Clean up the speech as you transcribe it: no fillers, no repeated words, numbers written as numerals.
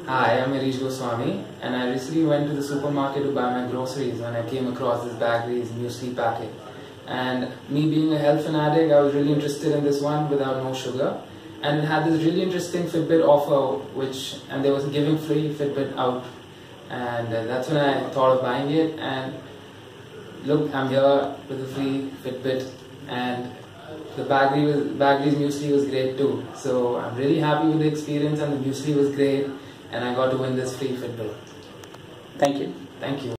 Hi, I'm Arish Goswami, and I recently went to the supermarket to buy my groceries when I came across this Bagleys muesli packet. And me being a health fanatic, I was really interested in this one without no sugar. And it had this really interesting Fitbit offer, and they was giving free Fitbit out. And that's when I thought of buying it. And look, I'm here with a free Fitbit, and the Bagleys muesli was great too. So I'm really happy with the experience, and the muesli was great, and I got to win this free Fitbit. Thank you. Thank you.